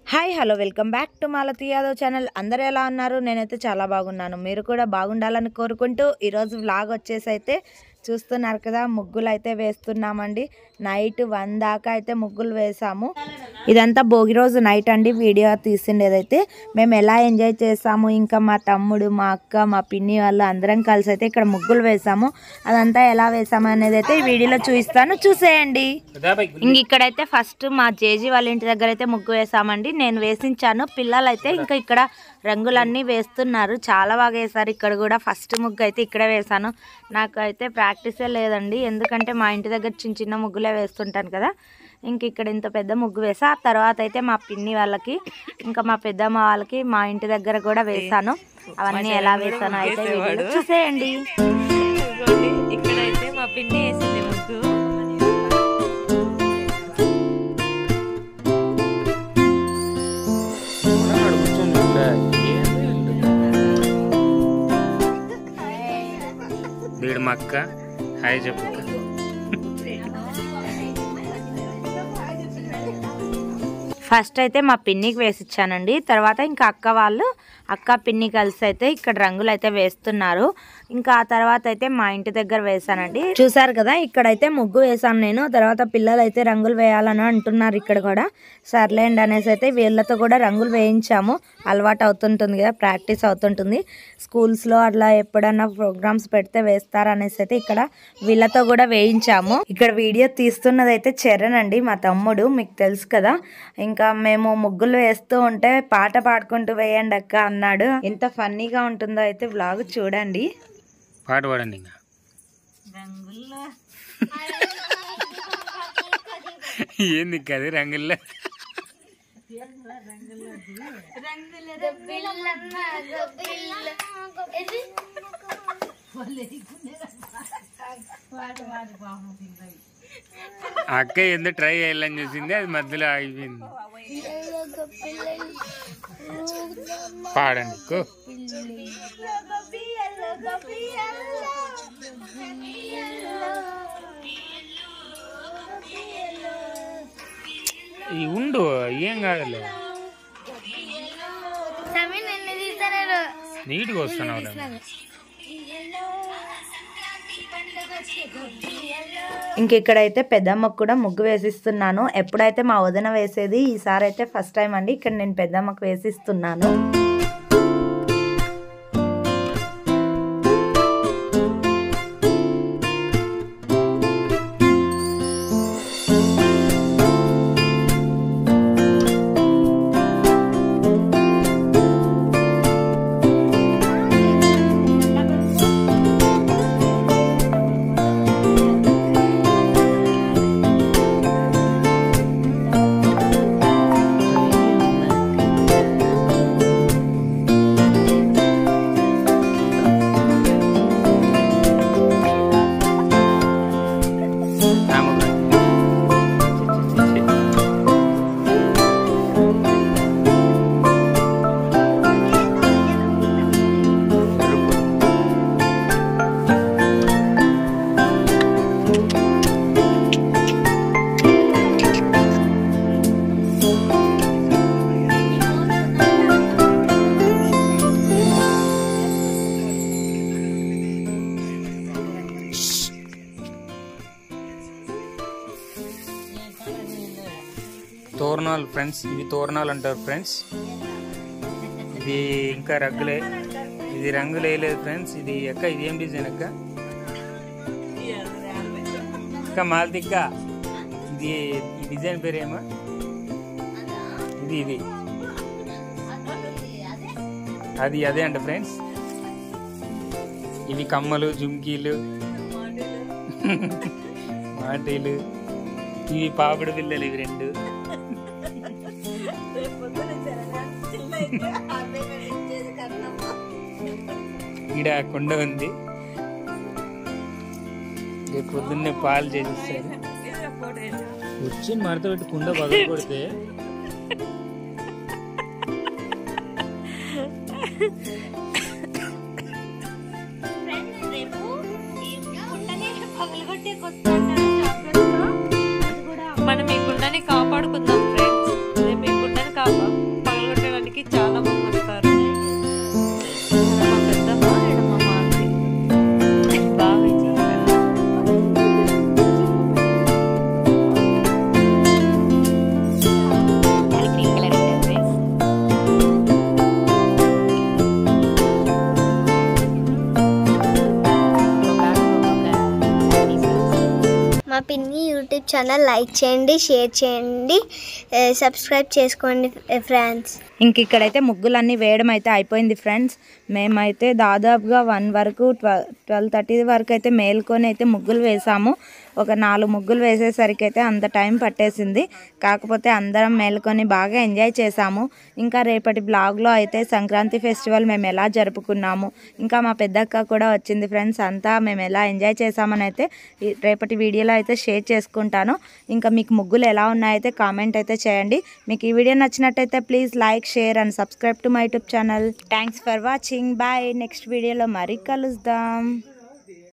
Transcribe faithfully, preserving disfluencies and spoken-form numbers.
Hi hello welcome back to Malathi Yadav channel. అందరూ ఎలా ఉన్నారు? నేనైతే చాలా బాగున్నాను. మీరు కూడా బాగుండాలని కోరుకుంటూ ఈరోజు వ్లాగ్ వచ్చేసి అయితే చూస్తున్నారు కదా, ముగ్గులు అయితే వేస్తున్నామండి. నైట్ వన్ దాకా అయితే ముగ్గులు వేసాము. ఇదంతా భోగి రోజు నైట్ అండి వీడియో తీసిండేదైతే. మేము ఎలా ఎంజాయ్ చేసాము, ఇంకా మా తమ్ముడు, మా అక్క, మా పిన్ని వాళ్ళు అందరం కలిసి అయితే ఇక్కడ ముగ్గులు వేసాము. అదంతా ఎలా వేసాము అనేది అయితే ఈ వీడియోలో చూపిస్తాను, చూసేయండి. ఇంక ఇక్కడైతే ఫస్ట్ మా జేజీ వాళ్ళ ఇంటి దగ్గర అయితే ముగ్గు వేసామండి. నేను వేసించాను, పిల్లలు అయితే ఇంకా ఇక్కడ రంగులన్నీ వేస్తున్నారు. చాలా బాగా వేశారు. ఇక్కడ కూడా ఫస్ట్ ముగ్గు అయితే ఇక్కడే వేసాను. నాకు అయితే ప్రాక్టీసే లేదండి, ఎందుకంటే మా ఇంటి దగ్గర చిన్న చిన్న ముగ్గులే వేస్తుంటాను కదా. ఇంక ఇక్కడ ఇంత పెద్ద ముగ్గు వేసా. ఆ తర్వాత అయితే మా పిన్ని వాళ్ళకి, ఇంకా మా పెద్దమ్మ వాళ్ళకి మా ఇంటి దగ్గర కూడా వేసాను. అవన్నీ ఎలా వేసాను అయితే చూసేయండి. ఇక్కడైతే మా పిన్ని వేసింది ముగ్గు. వీడు మా అక్క, హాయ్ చెప్పు. ఫస్ట్ అయితే మా పిన్నికి వేసిచ్చానండి. తర్వాత ఇంకా అక్క వాళ్ళు, అక్క పిన్ని కలిసి అయితే ఇక్కడ రంగులు అయితే వేస్తున్నారు. ఇంకా ఆ తర్వాత అయితే మా ఇంటి దగ్గర వేసానండి. చూసారు కదా, ఇక్కడైతే ముగ్గు వేసాను నేను. తర్వాత పిల్లలు అయితే రంగులు వేయాలని అంటున్నారు. ఇక్కడ కూడా సర్లేండి అనేసి అయితే వీళ్ళతో కూడా రంగులు వేయించాము. అలవాటు అవుతుంటుంది కదా, ప్రాక్టీస్ అవుతుంటుంది. స్కూల్స్లో అట్లా ఎప్పుడన్నా ప్రోగ్రామ్స్ పెడితే వేస్తారనేసి అయితే ఇక్కడ వీళ్ళతో కూడా వేయించాము. ఇక్కడ వీడియో తీస్తున్నది అయితే చరణ్ అండి, మా తమ్ముడు. మీకు తెలుసు కదా. ఇంకా మేము ముగ్గులు వేస్తూ ఉంటే పాట పాడుకుంటూ వేయండి అక్క అన్నాడు. ఎంత ఫన్నీగా ఉంటుందో అయితే వ్లాగ్ చూడండి. పాట పాడండి. ఇంకా ఏంది కది రంగుల్లో అక్క ఎందుకు ట్రై చేయాలని చూసింది, అది మధ్యలో ఆగిపోయింది. పాడండి. ఈ ఉండు ఏం కాదు, నీట్గా వస్తున్నావు. ఇంక ఇక్కడైతే పెద్దమ్మకు కూడా ముగ్గు వేసిస్తున్నాను. ఎప్పుడైతే మా వదిన వేసేది, ఈసారి అయితే ఫస్ట్ టైం అండి ఇక్కడ నేను పెద్దమ్మకు వేసిస్తున్నాను. తోరణాలు ఫ్రెండ్స్, ఇవి తోరణాలు అంటారు ఫ్రెండ్స్. ఇది ఇంకా రగ్గులే, ఇది రంగులు వేయలేదు ఫ్రెండ్స్. ఇది అక్క, ఇది ఏం డిజైన్ అక్క? అక్క మాలతిక్క, ఇది ఈ డిజైన్ పేరేమో? ఇది ఇది అది అదే అంట ఫ్రెండ్స్. ఇవి కమ్మలు, జుమ్కీలు, మాటీలు, ఇవి పాపిడి బిల్లలు, ఇవి రెండు. ఈడ కొండ ఉంది, రేపు పొద్దున్నే పాలు చేసిస్తారు. వచ్చి మడత పెట్టి కుండ పగల కొడితే మనం ఈ కుండని కాపాడుకుందాం ఫ్రెండ్స్. రేపు ఈ కుండని కాపా పిన్ని యూట్యూబ్ ఛానల్ లైక్ చేయండి, షేర్ చేయండి, సబ్స్క్రైబ్ చేసుకోండి ఫ్రెండ్స్. ఇంక ఇక్కడైతే ముగ్గులన్నీ వేయడం అయితే అయిపోయింది ఫ్రెండ్స్. మేమైతే దాదాపుగా వన్ వరకు ట్వెల్వ్ ట్వెల్వ్ థర్టీ వరకు అయితే మేల్కొని అయితే ముగ్గులు వేసాము. ఒక నాలుగు ముగ్గులు వేసేసరికి అయితే అంత టైం పట్టేసింది. కాకపోతే అందరం మేల్కొని బాగా ఎంజాయ్ చేసాము. ఇంకా రేపటి బ్లాగ్లో అయితే సంక్రాంతి ఫెస్టివల్ మేము ఎలా జరుపుకున్నాము, ఇంకా మా పెద్దక్క కూడా వచ్చింది ఫ్రెండ్స్. అంతా మేము ఎలా ఎంజాయ్ చేసామని అయితే రేపటి వీడియోలో అయితే షేర్ చేసుకుంటాను. ఇంకా మీకు ముగ్గులు ఎలా ఉన్నాయైతే కామెంట్ అయితే చేయండి. మీకు ఈ వీడియో నచ్చినట్టయితే please like, share and subscribe to my YouTube channel. Thanks for watching. Bye. Next వీడియోలో మరీ కలుద్దాం.